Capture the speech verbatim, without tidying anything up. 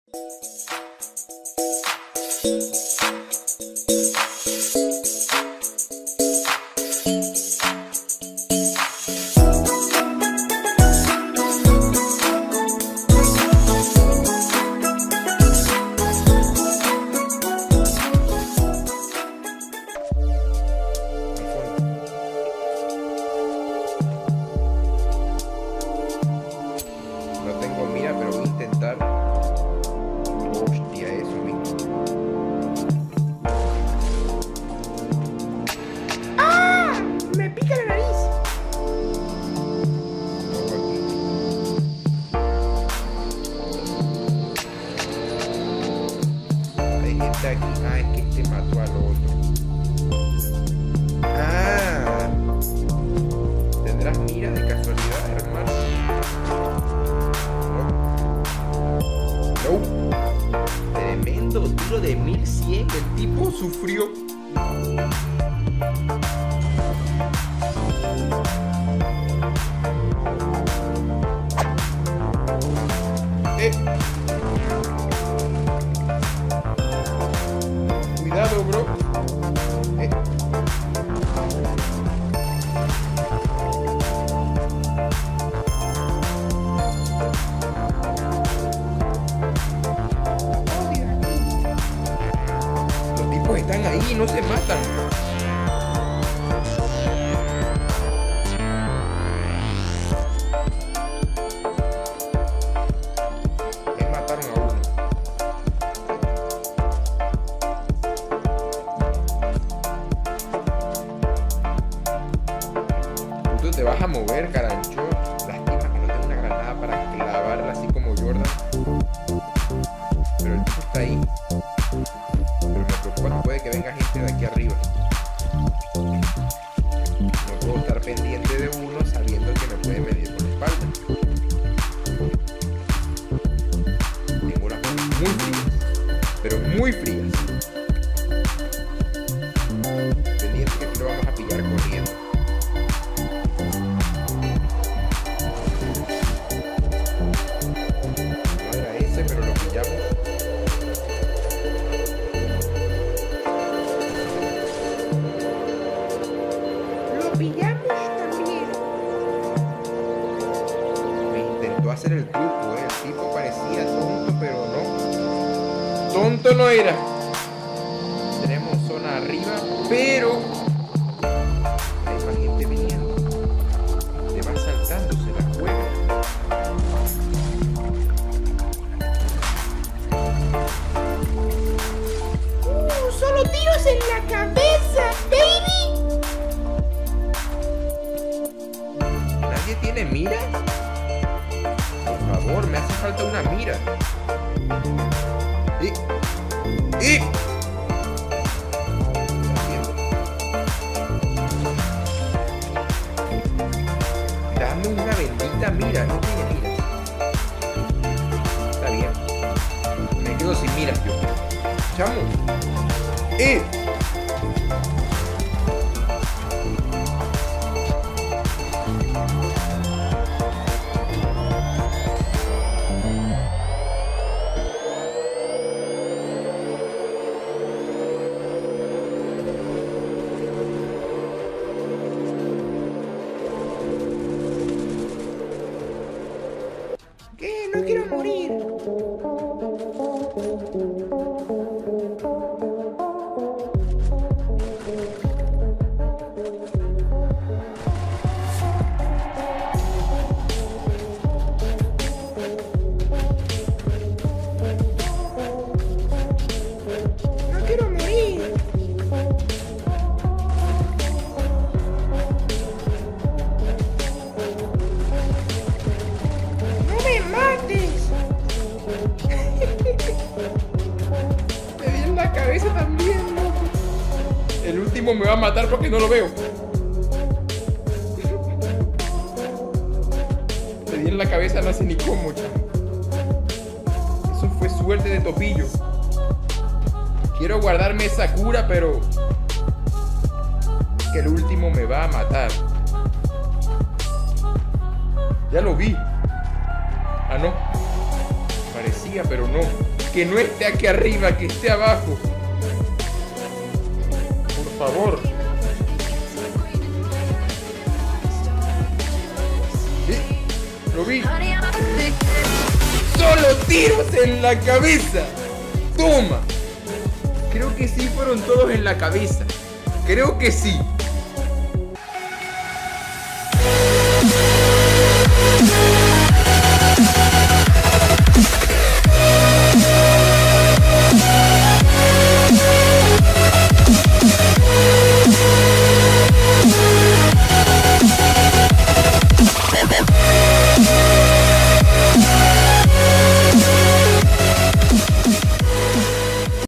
Aquí. Ah, es que este mató al otro. Ah, ¿tendrás mira de casualidad, hermano? No. No. Tremendo tiro de mil cien. El tipo sufrió. Eh. Cuidado, bro. Eh. Los tipos están ahí, no se matan. Me mataron a uno. Te vas a mover, Carancho. Lástima que no tengo una granada para clavarla así como Jordan. Pero el tipo está ahí. Pero me preocupa, no puede que venga gente de aquí arriba. No puedo estar pendiente de uno sabiendo que me puede medir por la espalda. Tengo las manos muy frías, pero muy frías. Pendiente que aquí lo vamos a pillar corriendo. Pillamos también. Me intentó hacer el truco, ¿eh? El tipo parecía tonto, pero no. Tonto no era. Tenemos zona arriba, pero hay más gente viniendo. Se va saltando, se la juega. Uh, solo tiros en la cabeza, baby. ¿Tiene mira? Por favor, me hace falta una mira. Y... y... dame una bendita mira. No tiene mira. Está bien. Me quedo sin miras yo. Chamo. ¡Eh! ¿Qué? No quiero morir. No quiero morir. ¡No me mates! Me di en la cabeza también, loco. El último me va a matar porque no lo veo. Le di en la cabeza, no sé ni cómo, chamo. Eso fue suerte de topillo. Quiero guardarme esa cura, pero que el último me va a matar. Ya lo vi. Ah, no. Parecía, pero no. Que no esté aquí arriba, que esté abajo. Por favor. ¿Sí? Lo vi. ¡Solo tiros en la cabeza! ¡Toma! Creo que sí fueron todos en la cabeza. Creo que sí.